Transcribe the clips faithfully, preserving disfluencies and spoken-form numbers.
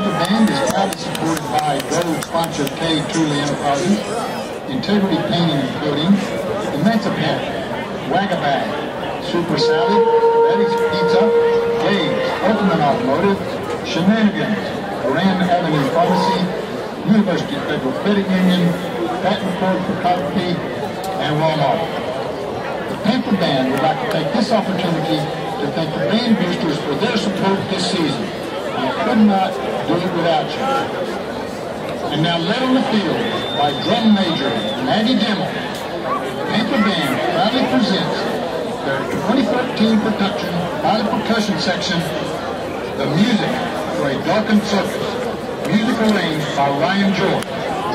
Panther Band is proudly supported by gold sponsor K. Truly Enterprises, Integrity Painting and Coating, Emancipant, Wagabag, Super Salad, Betty's Pizza, Gabe's Ultimate Automotive, Shenanigans, Grand Avenue Pharmacy, University Federal Credit Union, Patent Code Photography, and Walmart. The Panther Band would like to take this opportunity to thank the band boosters for their support this season. We could not do it without you. And now Led on the Field by drum major Maggie Dimmel. The Panther Band proudly presents their twenty thirteen production by the percussion section, The Music for a Darkened Circus. Music arranged by Ryan George.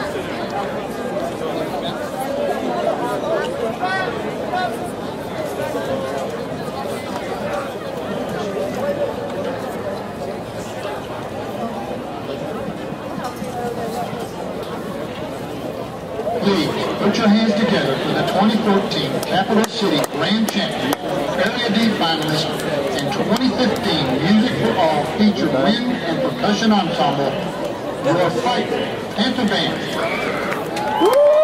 Please put your hands together for the twenty fourteen Capital City Grand Champion, Area D finalist, and twenty fifteen Music for All featured wind and percussion ensemble, Your Fight, Panther Band. Woo!